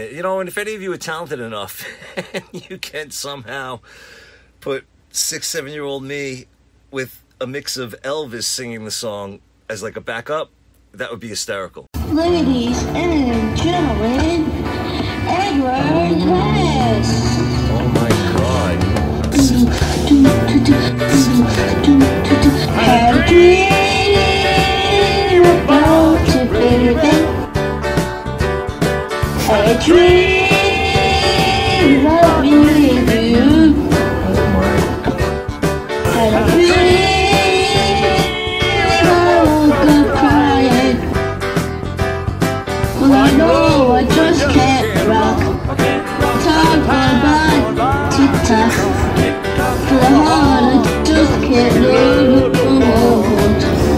You know, and if any of you are talented enough and you can somehow put 6-7-year-old me with a mix of ELVIS singing the song as like a backup, that would be hysterical. Ladies and gentlemen, Edward Hess. Oh my God. Had a dream about you, baby. Had a dream of me with you. Had a dream I woke up crying. Well, I know I just can't rock. Talk about TikTok. For the heart, I just can't live it for hold.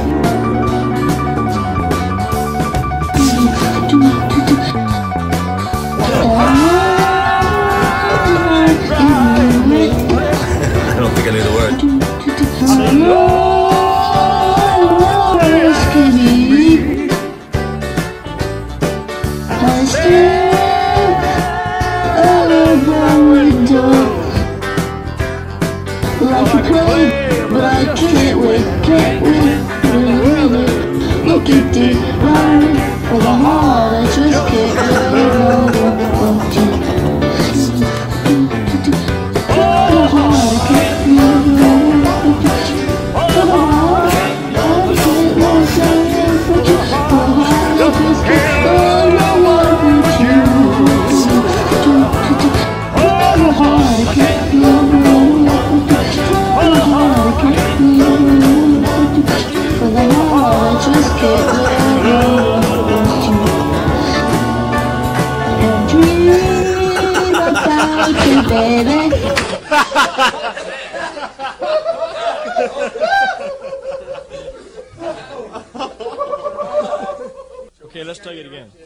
I don't think I knew the word. Like a play, but I can't wait, really. Look at the line for the heart, I just can't wait. Okay, let's take it again.